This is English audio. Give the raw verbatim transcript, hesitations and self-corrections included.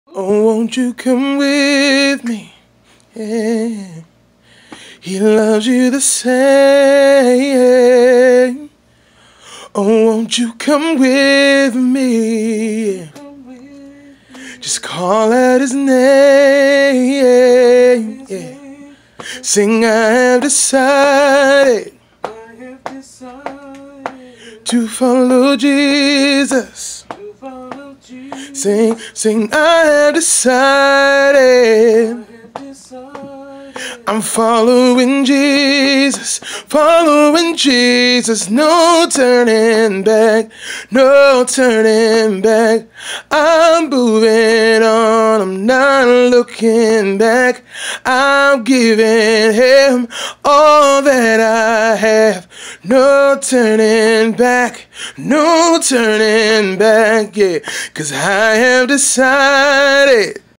Oh, won't you come with me? Yeah. He loves you the same. Oh, won't you come with me? Just call out his name. Yeah. Sing, I have decided to follow Jesus. Sing, sing, I have decided I'm following Jesus, following Jesus, no turning back, no turning back. I'm moving on, I'm not looking back. I'm giving him all that I have, no turning back, no turning back, yeah. 'Cause I have decided